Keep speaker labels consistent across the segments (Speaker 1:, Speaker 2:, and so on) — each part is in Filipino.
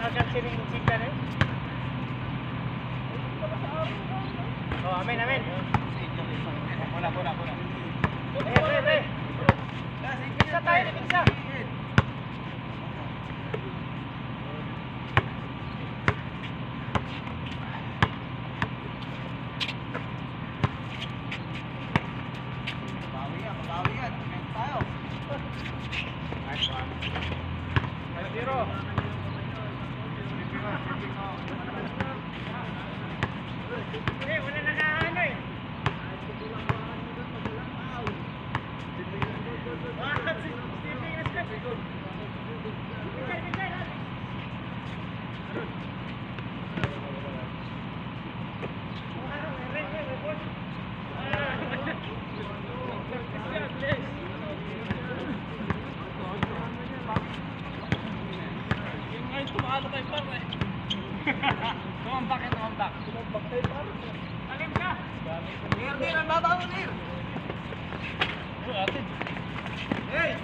Speaker 1: Agad sining chika na. Oh, amen, amen. Bola. Re. Pizza tayo, pizza.
Speaker 2: Bawi yan. Tayo.
Speaker 1: Nice one. 5-0. Wala nakaano eh.
Speaker 2: Tumalo kay par eh. Tumambak tayo par.
Speaker 1: Alim ka.
Speaker 2: Nir, ang baba mo, Nir.
Speaker 1: Atin.
Speaker 2: Hey!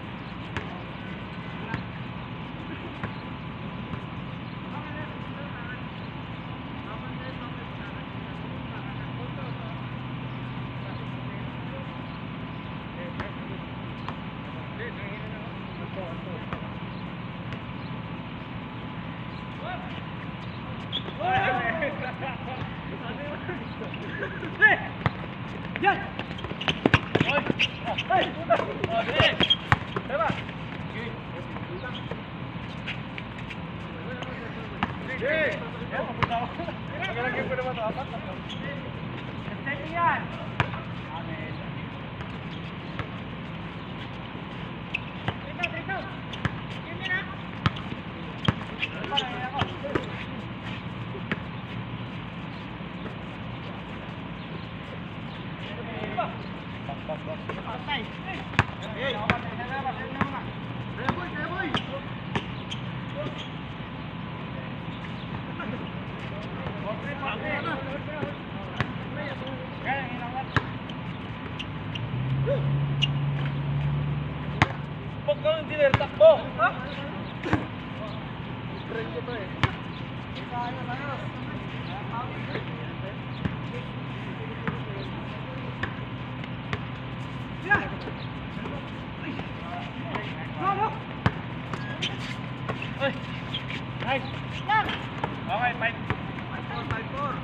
Speaker 1: Yan! Hey! Tara! Sige! Yan, papunta ako. Nagalagay ko naman ito. Apat na ito. Second yan! Amen. Dito! Yun din ah! Parang ako. Patay. Hey. Pag ka hindi takbo. Ha? Break ko to eh. Ayos. Yeah. No. Hey. Nice. Lang. Okay, 5-4.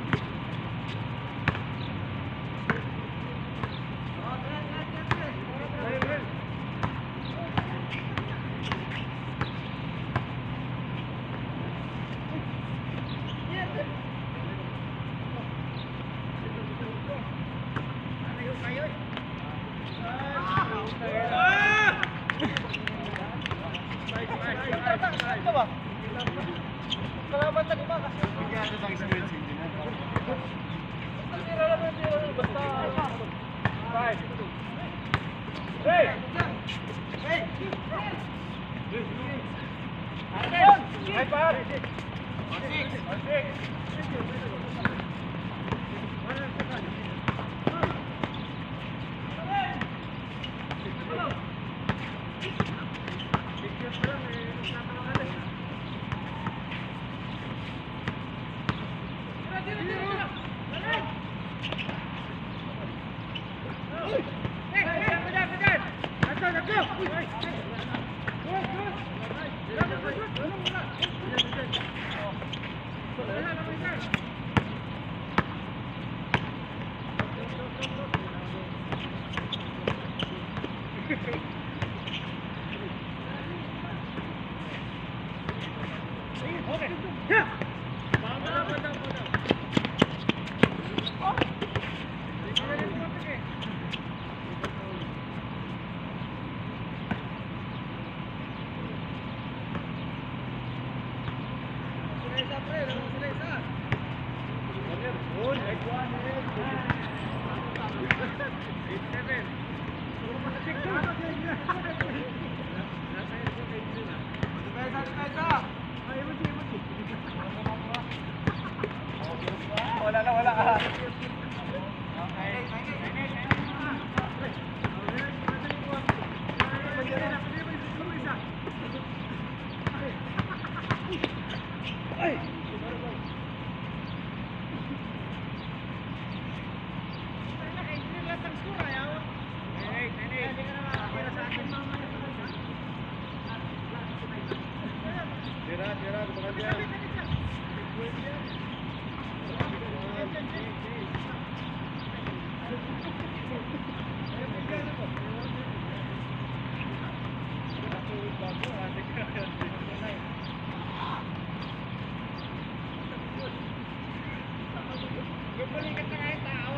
Speaker 1: Ito ba? Kalaban na lima kasi. Bigyan ito ng experience. Tira naman yun. Basta. 5. Hey! Hey! Action! Hey, par! 8-7. Tira, bukan dia. Bumalikat na nga yung tao.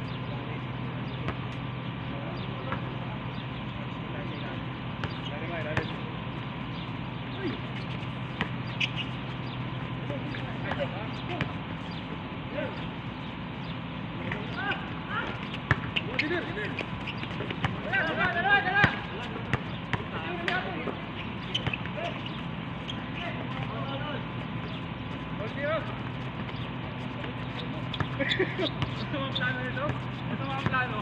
Speaker 1: Ito ang plano nito? Ito ang plano.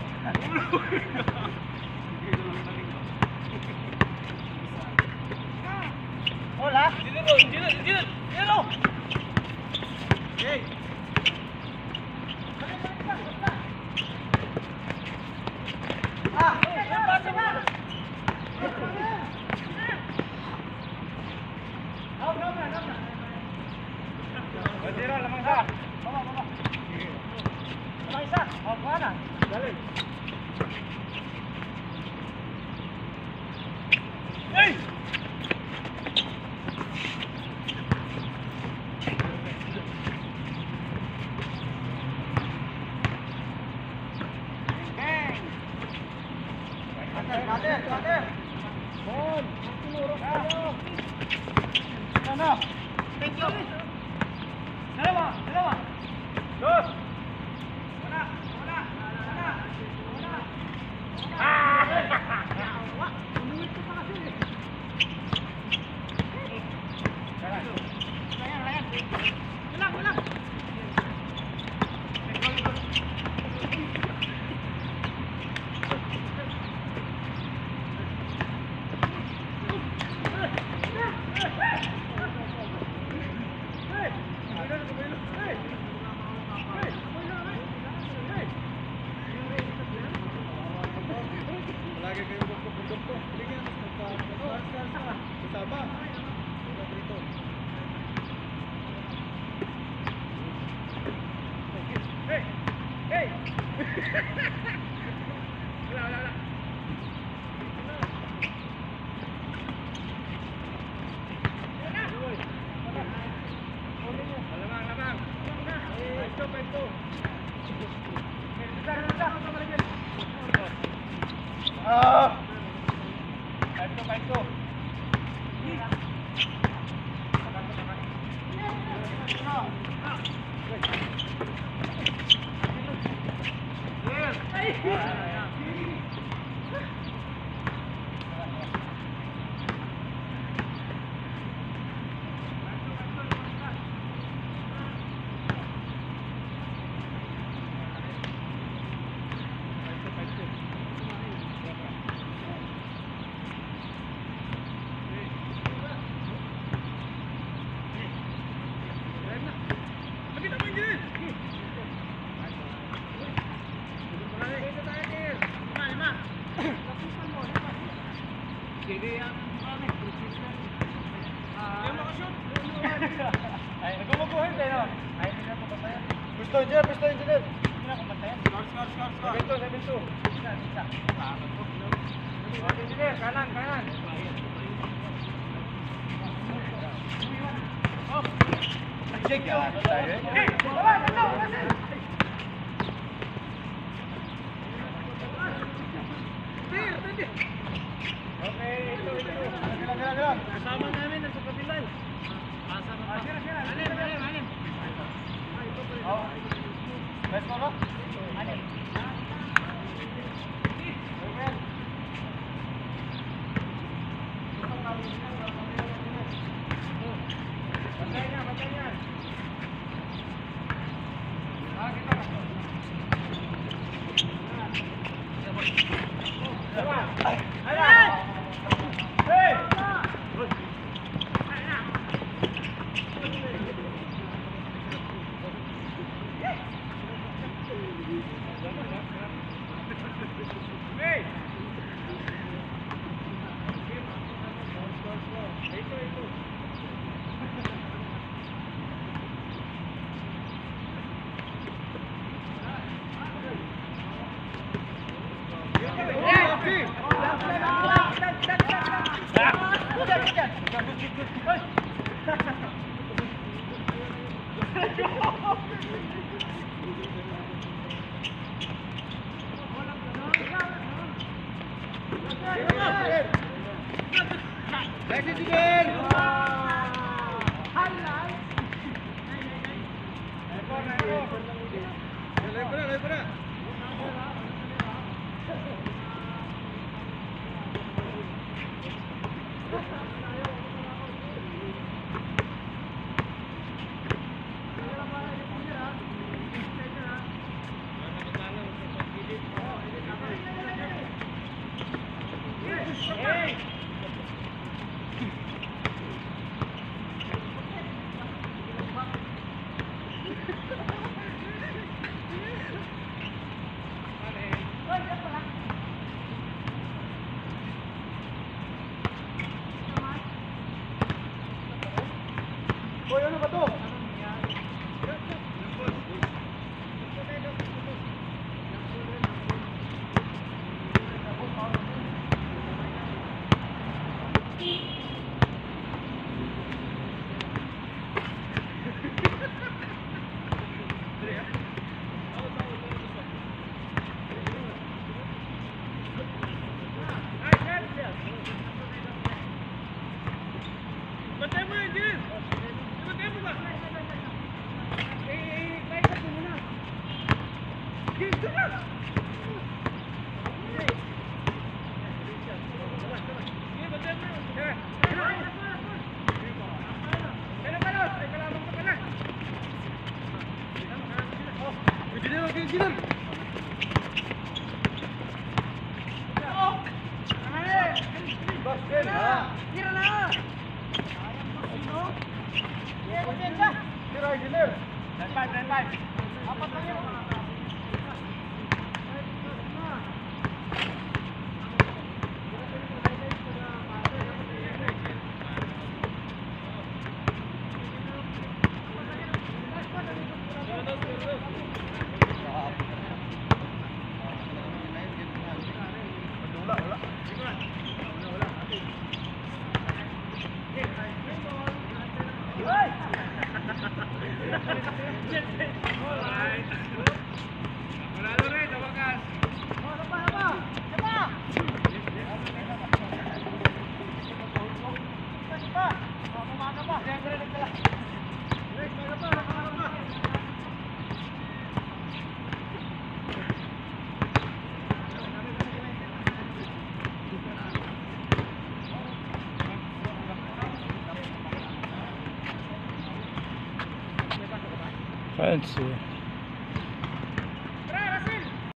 Speaker 1: Hola! Dito! Hey! Tira, lamang sa. Baba. Lamang isa. Kuha na. Dali. Hey! Bang! Kader. Bon, tinurok kayo. Ano? Thank you. Dalawa. Dos. Una. Umuwi ko pa kasi. Layan. Ulang. Lagi kayo bundok-bundok. Bigyan sa taba. Hey! Wala. Lamang. Ito. Ito. Sige yan. Ay, nagumukuhin tayo. Ay, hindi na pagpatayan. Gusto engineer. Hindi na pagpatayan. Score. 7-2. Isa. Engineer, kanan. Check yun. Hey, wala. Okay, ito. Gerak. Kasama namin nasa kabilan. Alim. Oh. Best mo ba? Alim. Batay niya. Hey! Hoy, ano ba to? Bantay mo yun, Jin! Bantay mo ba? Kahit ako muna. Jin, ito na! Sige, bantay mo yun. Kailan ka lang? Ay, kalamang ka pala. Pwede na lang, Jin! Basket! Tira na! Tira, engineer! 10-5. Apat lang yun. Wala. Alright. Manalo rin, tawagas.
Speaker 3: Fancy.